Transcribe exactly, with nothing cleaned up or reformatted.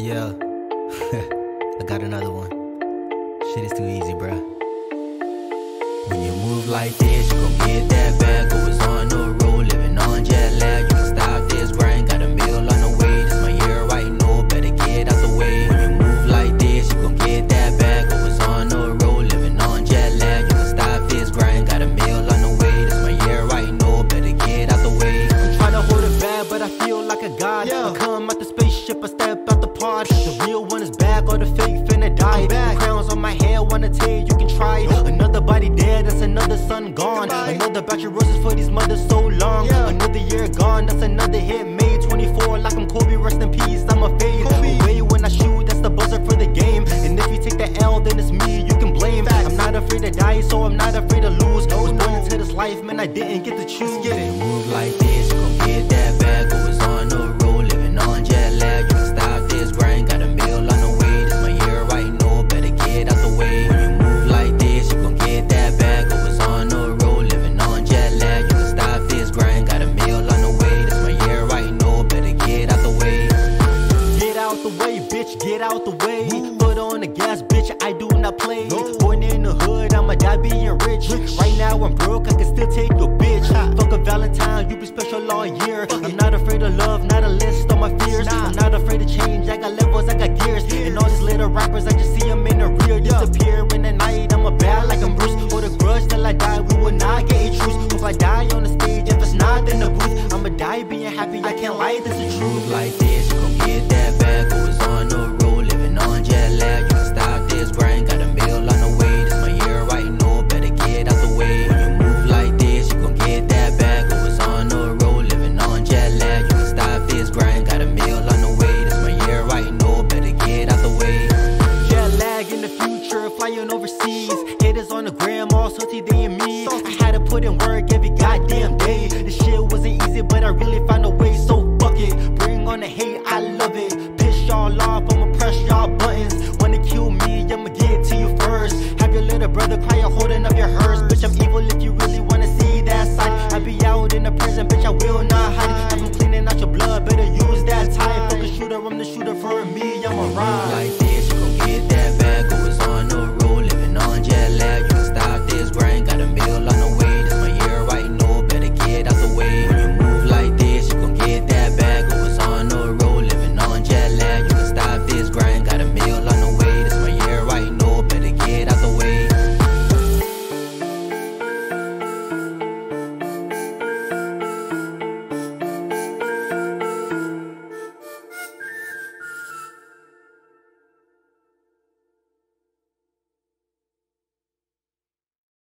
Yeah, I got another one. Shit is too easy, bruh. When you move like this, you gon' get that bag. Always on the road, living on jet lag. You can stop this brain, got a meal on the way. This my year, right? No, better get out the way. When you move like this, you gon' get that bag. Always on the road, living on jet lag. You can stop this grind, got a meal on the way. This my year, right? No, better get out the way. I'm tryna hold it back, but I feel like a god. Yeah. I come out the spaceship, I step out the pod. The real one is back, all the fake finna die. The crowns on my head, wanna tell you, you can try. Another body dead, that's another son gone. Another batch of roses for these mothers so long. Yeah. Another year gone, that's another hit made. twenty-four like I'm Kobe, rest in peace, I'm a fade. Away when I shoot, that's the buzzer for the game. And if you take the L, then it's me you can blame. I'm not afraid to die, so I'm not afraid to lose. I was born into this life, man, I didn't get to choose. Get it. Move like this, you gon' get that bag. Always on the road, living on jet lag. You can stop this brain, got a meal on the way. This my year, right? No, better get out the way. When you move like this, you gon' get that bag. Always on the road, living on jet lag. You can stop this grind, got a meal on the way. This my year, right? No, better get out the way. Get out the way, bitch, get out the way. Put on the gas, bitch, I do not play. Born in the hood, I'ma die being rich. Right now I'm broke, I can still take your bitch. Fuck a Valentine, you be special all year. I'm not afraid of love, not a list on my fears. I'm not afraid to change, I got levels, I got gears. And all these little rappers, I just see them in the rear. Disappear in the night, I'm a bad like I'm Bruce. Hold a grudge till I die, we will not get a truce. If I die on the stage, if it's not in the booth, I'ma die being happy, I can't lie, this is true. Move like this, you gon' get that bag. Always on the road, living on jet lag. You can stop this brain, got a meal on the way. This my year, right? No, better get out the way. When you move like this, you gon' get that bag. Always on the road, living on jet lag. You can stop this grind, got a meal on the way. This my year, right? No, better get out the way. Jet lag in the future, flying overseas. Haters on the gram, all salty they and me. I had to put in work every goddamn day. This shit wasn't easy, but I really found a way, so fuck it. Bring on the hate, I love it. Piss y'all off, I'ma press y'all buttons. Wanna kill me, I'ma get to you first. Have your little brother cry, you're holding up your hearse. Bitch, I'm even